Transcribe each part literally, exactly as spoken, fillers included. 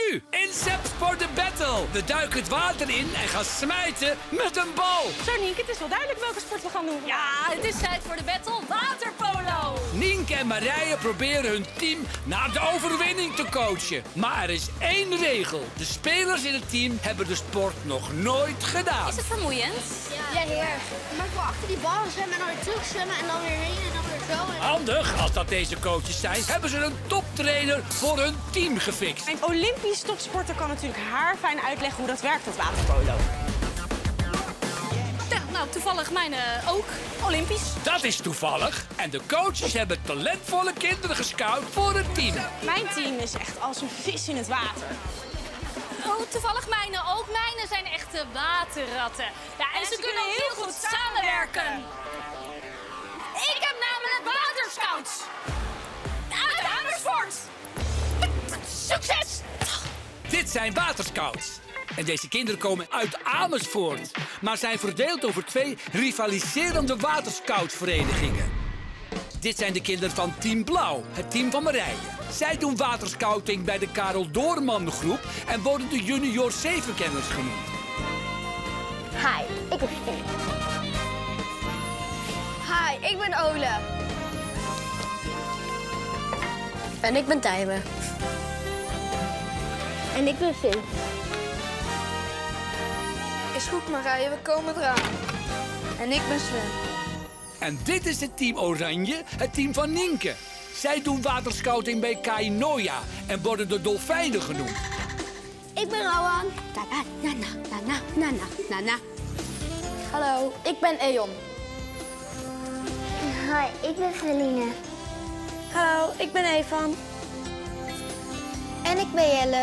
nu Incept for the Battle. We duiken het water in en gaan smijten met een bal. Zo, Nienke, het is wel duidelijk welke sport we gaan doen. Ja, het is tijd voor de battle waterpolo. Nienke en Marije proberen hun team naar de overwinning te coachen. Maar er is één regel. De spelers in het team hebben de sport nog nooit gedaan. Is het vermoeiend? Ja, heel erg. Maar ik wil achter die bal zwemmen en dan weer terug zwemmen en dan weer heen en dan weer zo. En... Handig, als dat deze coaches zijn, hebben ze een toptrainer voor hun team gefixt. Een Olympisch topsporter kan natuurlijk haarfijn uitleggen hoe dat werkt, dat waterpolo. Ja, nou, toevallig mijn uh, ook. Olympisch. Dat is toevallig. En de coaches hebben talentvolle kinderen gescout voor het team. Mijn team is echt als een vis in het water. Oh, toevallig mijne ook. Mijne zijn echte waterratten. Ja, en, en ze, ze kunnen heel goed, goed samenwerken. Ik heb namelijk waterscouts. Uit Amersfoort. Succes! Dit zijn waterscouts. En deze kinderen komen uit Amersfoort. Maar zijn verdeeld over twee rivaliserende waterscoutsverenigingen. Dit zijn de kinderen van Team Blauw, het team van Marije. Zij doen waterscouting bij de Karel Doorman groep en worden de junior zevenkenners genoemd. Hi, ik ben Fien. Hi, ik ben Ole. En ik ben Tijme. En ik ben Finn. Is goed, Marije, we komen eraan. En ik ben Sven. En dit is het team Oranje, het team van Nienke. Zij doen waterscouting bij Kainoja en worden de dolfijnen genoemd. Ik ben Rowan. Nana, nana, nana, nana, nana. Hallo, ik ben Eon. Hi, ik ben Feline. Hallo, ik ben Evan. En ik ben Jelle.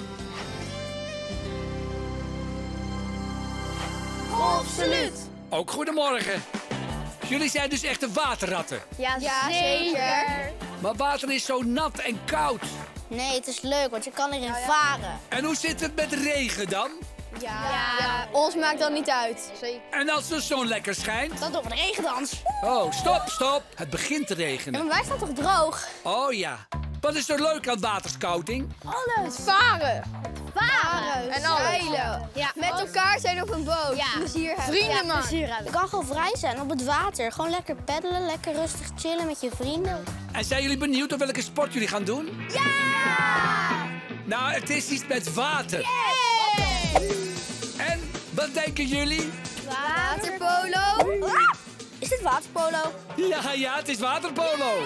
Absoluut. Ook goedemorgen. Jullie zijn dus echte waterratten. Ja, ja zeker. Maar water is zo nat en koud. Nee, het is leuk, want je kan erin varen. En hoe zit het met regen dan? Ja. ja, ons maakt dat niet uit. Zeker. En als de zon lekker schijnt? Dan doen we een regendans. Oh, stop, stop. Het begint te regenen. Ja, maar wij staan toch droog? Oh ja. Wat is er leuk aan waterscouting? Alles. Het varen. Varen. En zeilen. Ja. Met elkaar zijn op een boot. Ja. Plezier hebben. Vrienden, ja, man. Plezier hebben. Je kan gewoon vrij zijn op het water. Gewoon lekker peddelen, lekker rustig chillen met je vrienden. En zijn jullie benieuwd op welke sport jullie gaan doen? Ja! Nou, het is iets met water. Yay! En wat denken jullie? Waterpolo. Ah! Is dit waterpolo? Ja, ja, het is waterpolo.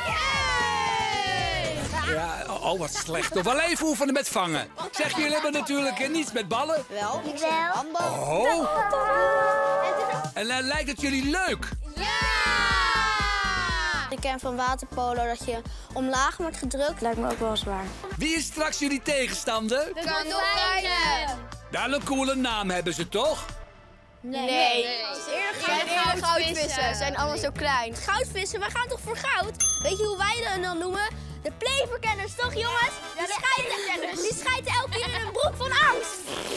Ja, oh, wat slecht. Nog wel even oefenen met vangen. Zeg, jullie hebben natuurlijk eh, niets met ballen. Wel. Wel. Oh. En uh, lijkt het jullie leuk? Ja! Ik ken van waterpolo dat je omlaag wordt gedrukt. Lijkt me ook wel zwaar. Wie is straks jullie tegenstander? De dolfijnen. Nou, een coole naam hebben ze toch? Nee. nee. Geen goudvissen. Ze zijn allemaal zo klein. Goudvissen? Wij gaan toch voor goud? Weet je hoe wij dat dan noemen? De playverkenners, toch jongens? Die, ja, schijten, die schijten elke keer in een broek van angst.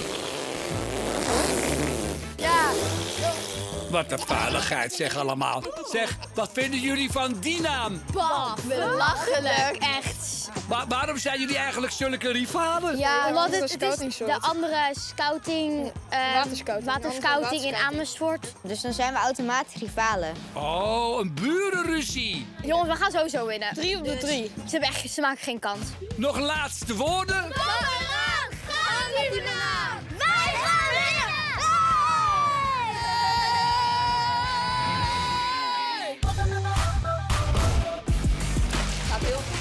Ja. Wat een vuiligheid, zeg allemaal. Zeg, wat vinden jullie van die naam? Bah, belachelijk, echt. Maar waarom zijn jullie eigenlijk zulke rivalen? Ja, omdat het, het is de andere scouting, uh, waterscouting, waterscouting in Amersfoort. Dus dan zijn we automatisch rivalen. Oh, een burenruzie. Jongens, we gaan sowieso winnen. Drie op de drie. Ze, hebben echt, ze maken geen kans. Nog laatste woorden? Kom eraan! Gaan we winnen! Wij gaan winnen! Gaat heel goed.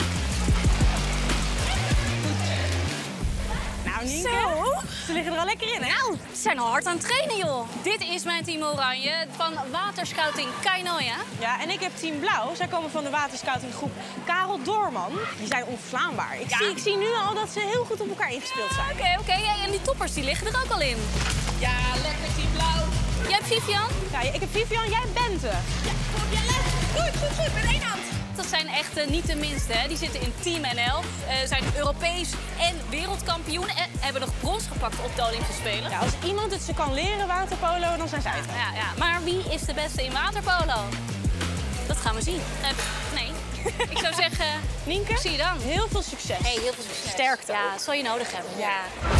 Nou, Nienke, zo. Ze liggen er al lekker in, hè? Nou, ze zijn al hard aan het trainen, joh. Dit is mijn team Oranje van waterscouting Kainoja. Ja, en ik heb team Blauw. Zij komen van de waterscoutinggroep Karel Doorman. Die zijn onverslaanbaar. Ik, ja. zie, ik zie nu al dat ze heel goed op elkaar ingespeeld zijn. Oké, okay, oké. Okay. En die toppers die liggen er ook al in. Ja, lekker team Blauw. Jij hebt Vivian? Ja, ik heb Vivian, jij bent er. Ja, kom Jelle. Goed, goed, goed. Met één hand. Dat zijn echt uh, niet de minste, hè. Die zitten in Team N L, uh, zijn Europees en wereldkampioen en hebben nog brons gepakt op de Olympische Spelen. Ja, als iemand het ze kan leren, waterpolo, dan zijn zij het. Ja, ja. Maar wie is de beste in waterpolo? Dat gaan we zien. Uh, nee. Ik zou zeggen, Nienke, zie je dan. heel veel succes. Hey, heel veel succes. Sterkte. Ja, dat zal je nodig hebben. Ja.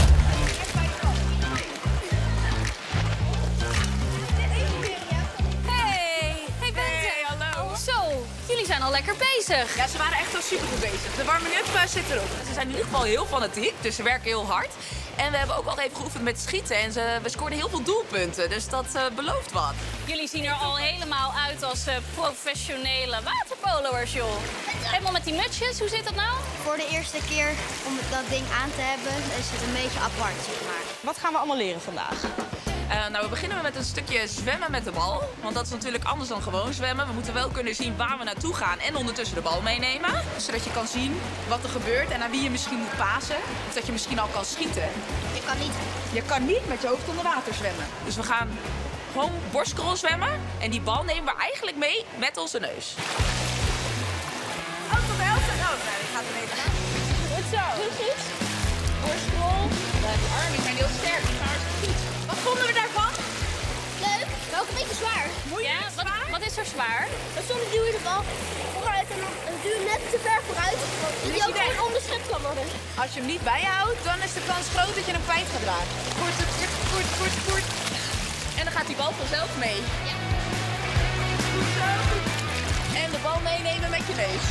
Hey, hey Bente. Hey, hallo. Zo, jullie zijn al lekker bezig. Ja, ze waren echt wel super goed bezig. De warming-up uh, zit erop. Ze zijn in ieder geval heel fanatiek, dus ze werken heel hard. En we hebben ook al even geoefend met schieten en ze, we scoorden heel veel doelpunten. Dus dat uh, belooft wat. Jullie zien er al helemaal uit als uh, professionele waterpolo'ers, joh. Helemaal met die mutsjes, hoe zit dat nou? Voor de eerste keer om dat ding aan te hebben, is het een beetje apart, zeg maar. Wat gaan we allemaal leren vandaag? Uh, nou, we beginnen met een stukje zwemmen met de bal. Want dat is natuurlijk anders dan gewoon zwemmen. We moeten wel kunnen zien waar we naartoe gaan en ondertussen de bal meenemen. Zodat je kan zien wat er gebeurt en naar wie je misschien moet pasen. Of dat je misschien al kan schieten. Je kan niet. Je kan niet met je hoofd onder water zwemmen. Dus we gaan gewoon borstkrol zwemmen. En die bal nemen we eigenlijk mee met onze neus. Oh, tot de helft. Oh, nee, die gaat er even aan. Goed zo. Goed, goed. Borstkrol. Uh, die armen zijn heel sterk. Die gaan hartstikke goed. Wat vonden we daarvan? Leuk, maar ook een beetje zwaar. Ja, wat, wat is er zwaar? En soms duw je de bal vooruit en dan en duw je net te ver vooruit. Dat die ook gewoon onderschept kan worden. Als je hem niet bijhoudt, dan is de kans groot dat je hem kwijt gaat raken. Kort, kort, kort, kort, kort. En dan gaat die bal vanzelf mee. Ja. Goed zo. En de bal meenemen met je neus.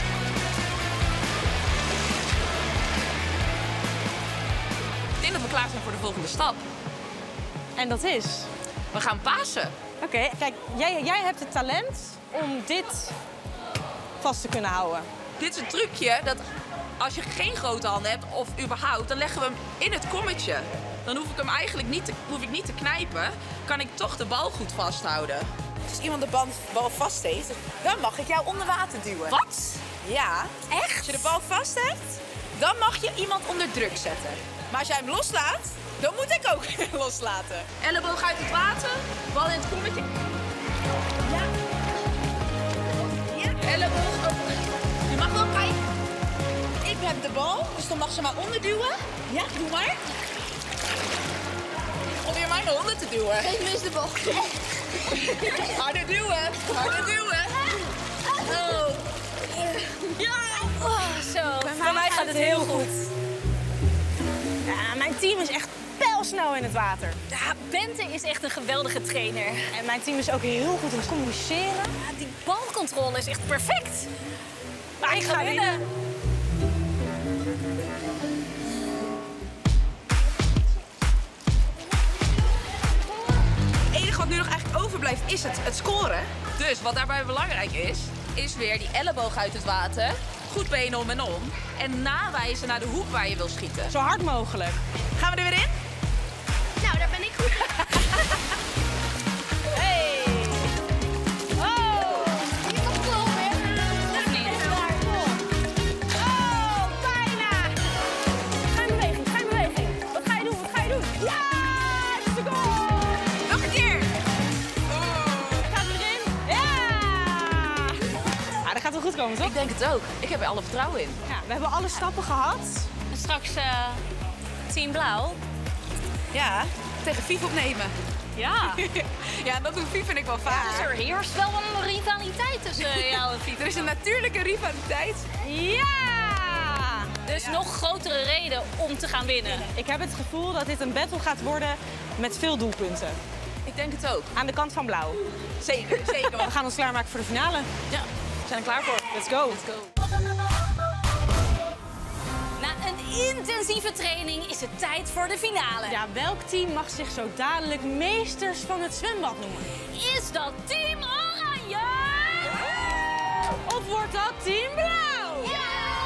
Ik denk dat we klaar zijn voor de volgende stap. En dat is? We gaan pasen. Oké, okay, kijk, jij, jij hebt het talent om dit vast te kunnen houden. Dit is een trucje dat als je geen grote handen hebt, of überhaupt, dan leggen we hem in het kommetje. Dan hoef ik hem eigenlijk niet te, hoef ik niet te knijpen, kan ik toch de bal goed vasthouden. Als iemand de bal, bal vast heeft, dan mag ik jou onder water duwen. Wat? Ja. Echt? Als je de bal vast hebt, dan mag je iemand onder druk zetten. Maar als jij hem loslaat, dan moet ik ook loslaten. Elleboog uit het water, bal in het kommetje. Ja. Ja, elleboog over. Je mag wel kijken. Ik heb de bal, dus dan mag ze maar onderduwen. Ja, doe maar. Probeer mij maar onder te duwen. Ik mis de bal. Harder duwen, harder duwen. Oh. Ja. Oh, zo, Bij mij gaat het heel goed. Ja, mijn team is echt pijlsnel in het water. Ja, Bente is echt een geweldige trainer. En mijn team is ook heel goed in het communiceren. Ja, die balcontrole is echt perfect. Maar ik ga ga winnen. Het enige wat nu nog eigenlijk overblijft is het, het scoren. Dus wat daarbij belangrijk is, is weer die elleboog uit het water. Goed benen om en om. En nawijzen naar de hoek waar je wil schieten. Zo hard mogelijk. Gaan we er weer in? Nou, daar ben ik goed. Hey! Oh! Je mag komen. Of niet? Oh, bijna! Ga in beweging, ga in beweging. Wat ga je doen, wat ga je doen? Ja! Het is de goal! Nog een keer! Gaat het erin? Ja! Ah, dat gaat wel goed komen, toch? Ik denk het ook. Ik heb er alle vertrouwen in. Ja, we hebben alle stappen gehad. En straks uh, Team Blauw. Ja, tegen Fief opnemen. Ja. Ja, dat doet Fief en ik wel vaak. Dus er heerst wel een rivaliteit tussen jou en Fief. Er is een natuurlijke rivaliteit. Ja! Dus nog grotere reden om te gaan winnen. Ik heb het gevoel dat dit een battle gaat worden met veel doelpunten. Ik denk het ook. Aan de kant van blauw. Zeker, zeker. We gaan ons klaarmaken voor de finale. Ja, we zijn er klaar voor. Let's go. Let's go. Na een intensieve training is het tijd voor de finale. Ja, welk team mag zich zo dadelijk meesters van het zwembad noemen? Is dat Team Oranje? Of wordt dat Team Blauw? Ja!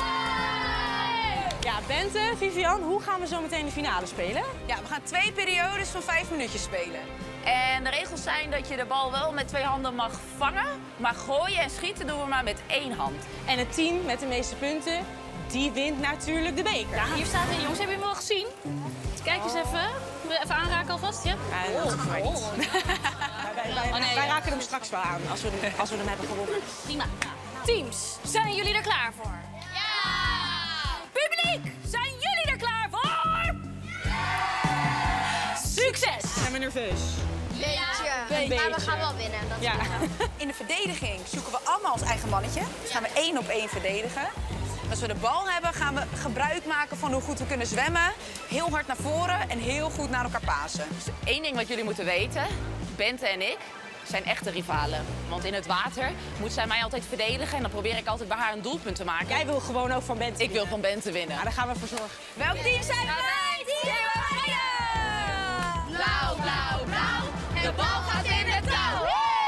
Ja, Bente, Vivian, hoe gaan we zo meteen de finale spelen? Ja, we gaan twee periodes van vijf minuutjes spelen. En de regels zijn dat je de bal wel met twee handen mag vangen, maar gooien en schieten doen we maar met één hand. En het team met de meeste punten, die wint natuurlijk de beker. Ja, hier staat een jongens, heb je hem wel gezien? Kijk eens even. Even aanraken alvast, ja? Ja, dat hoeft maar niet. Wij, wij, Oh, nee, wij ja. raken hem straks wel aan als we, hem- als we hem hebben gewonnen. Prima. Teams, zijn jullie er klaar voor? Ja! Publiek, zijn jullie er klaar voor? Ja! Succes! Zijn we nerveus? Beetje. beetje. Maar we gaan wel winnen. Dat Ja. In de verdediging zoeken we allemaal ons eigen mannetje. Dus gaan we één op één verdedigen. Als we de bal hebben, gaan we gebruik maken van hoe goed we kunnen zwemmen. Heel hard naar voren en heel goed naar elkaar pasen. Dus één ding wat jullie moeten weten, Bente en ik zijn echte rivalen. Want in het water moet zij mij altijd verdedigen en dan probeer ik altijd bij haar een doelpunt te maken. Jij wil gewoon ook van Bente Ik wil van Bente winnen. Nou, daar gaan we voor zorgen. Welk team zijn wij? Team Oranje! Blauw, blauw, blauw. De bal gaat in het touw.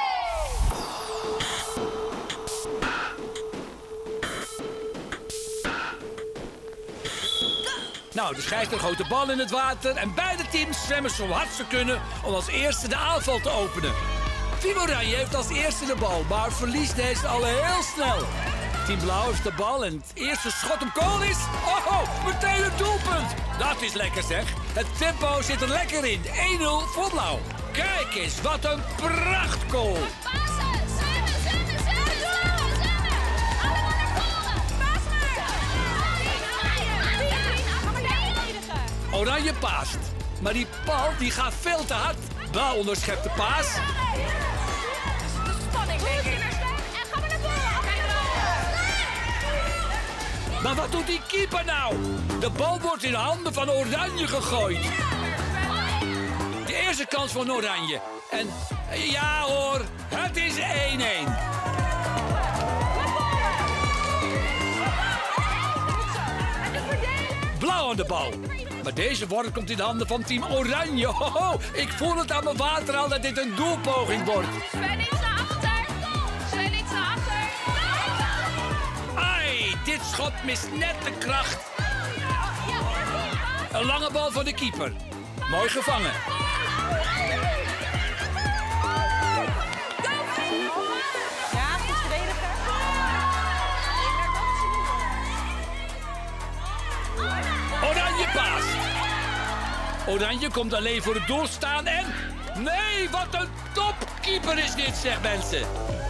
Nou, de scheidsrechter gooit de bal in het water en beide teams zwemmen zo hard ze kunnen om als eerste de aanval te openen. Team Oranje heeft als eerste de bal, maar verliest deze al heel snel. Team Blauw heeft de bal en het eerste schot op goal is... Oh, oh, meteen een doelpunt! Dat is lekker zeg. Het tempo zit er lekker in. één nul voor Blauw. Kijk eens, wat een prachtgoal! Passen, zwemmen, zwemmen, zwemmen, zwemmen, zwemmen. Allemaal naar voren. Pas maar. Oranje paast. Maar die bal die gaat veel te hard. Blauw onderschept de paas. Spanning, denk ik. En gaan we naar voren. Maar wat doet die keeper nou? De bal wordt in de handen van Oranje gegooid. De eerste kans van Oranje. En ja hoor, het is één één. Blauw aan de bal. Maar deze worp komt in de handen van team Oranje. Hoho, ik voel het aan mijn water al dat dit een doelpoging wordt. Sven iets naar achter. Sven iets naar achter. Ai, dit schot mist net de kracht. Een lange bal voor de keeper. Mooi gevangen. Ja, goed verdedigen. Oranje paast. Oranje komt alleen voor het doel staan en... Nee, wat een topkeeper is dit, zegt mensen.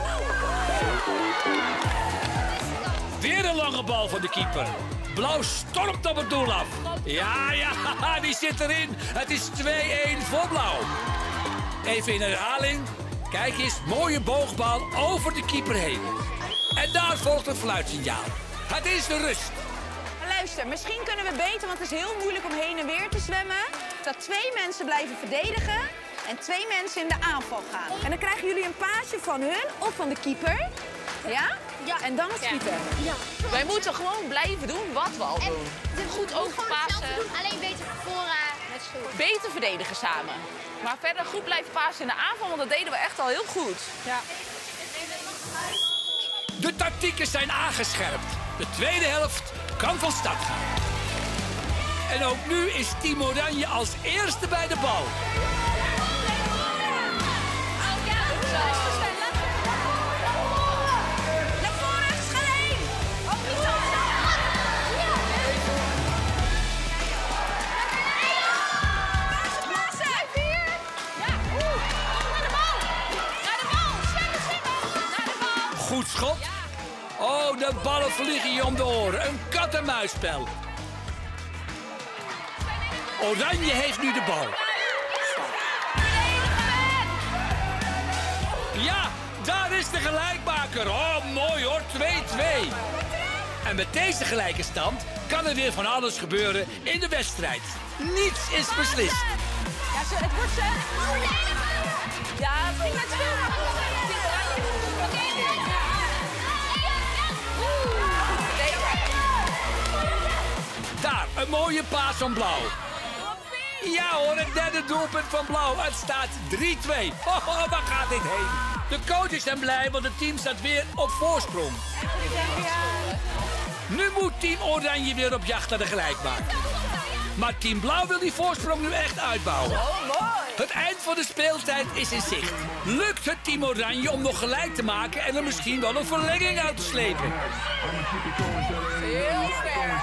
Weer een lange bal van de keeper. Blauw stormt op het doel af. Ja, ja, die zit erin. Het is twee één voor Blauw. Even in herhaling. Kijk eens, mooie boogbal over de keeper heen. En daar volgt een fluitsignaal. Het is de rust. Luister, misschien kunnen we beter, want het is heel moeilijk om heen en weer te zwemmen. Dat twee mensen blijven verdedigen en twee mensen in de aanval gaan. En dan krijgen jullie een paasje van hun of van de keeper. Ja? Ja. En dan schieten. Ja. Wij moeten gewoon blijven doen wat we al doen. Goed overpassen. Alleen beter van voren met schoen. Beter verdedigen samen. Maar verder goed blijven passen in de aanval, want dat deden we echt al heel goed. Ja. De tactieken zijn aangescherpt. De tweede helft kan van start gaan. En ook nu is Team Oranje als eerste bij de bal. Naar voren, Schelleen! Oh, niet zo Goed schot. Oh, de ballen vliegen je om de oren. Een kat-en-muisspel. Oranje heeft nu de bal. Ja, daar is de gelijkmaker. Oh, mooi hoor, twee twee. En met deze gelijke stand kan er weer van alles gebeuren in de wedstrijd. Niets is beslist. Ja, zo, het wordt ze. Ja, het ging met veel. Daar, een mooie paas van Blauw. Ja hoor, het derde doelpunt van Blauw. Het staat drie twee. Oh, oh, waar gaat dit heen? De coaches zijn blij, want het team staat weer op voorsprong. Nu moet Team Oranje weer op jacht naar de gelijkmaker. Maar Team Blauw wil die voorsprong nu echt uitbouwen. Het eind van de speeltijd is in zicht. Lukt het Team Oranje om nog gelijk te maken en er misschien wel een verlenging uit te slepen? Heel ver.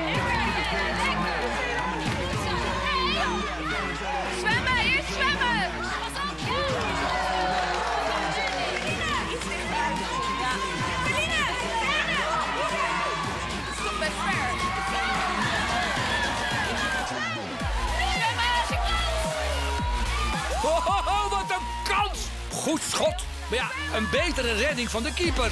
Zwemmen, eerst zwemmen! Iets dichterbij. Ja. Eline! Stop met ver. Oh, oh, oh, wat een goed schot. Maar ja, een betere redding van de keeper.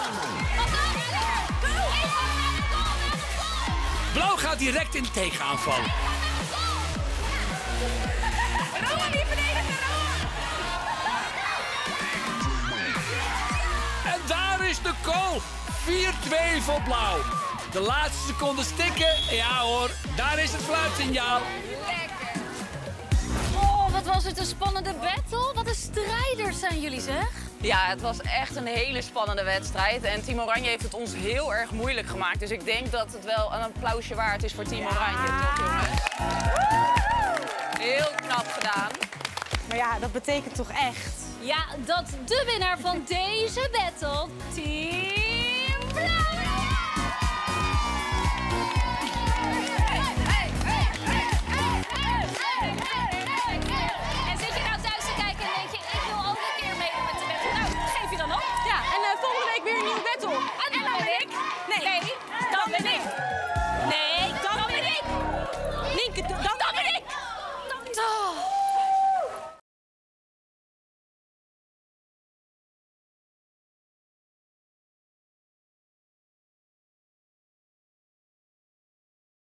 Blauw gaat direct in tegenaanval. Rowan, die verdedigen, Rowan! En daar is de goal. vier twee voor Blauw. De laatste seconden stikken. Ja hoor, daar is het fluitsignaal. Lekker. Oh, wat was het een spannende battle. Wat een strijders zijn jullie, zeg. Ja, het was echt een hele spannende wedstrijd. En Team Oranje heeft het ons heel erg moeilijk gemaakt. Dus ik denk dat het wel een applausje waard is voor Team Oranje, toch jongens? Heel knap gedaan. Maar ja, dat betekent toch echt... Ja, dat de winnaar van deze battle, Team Blauw.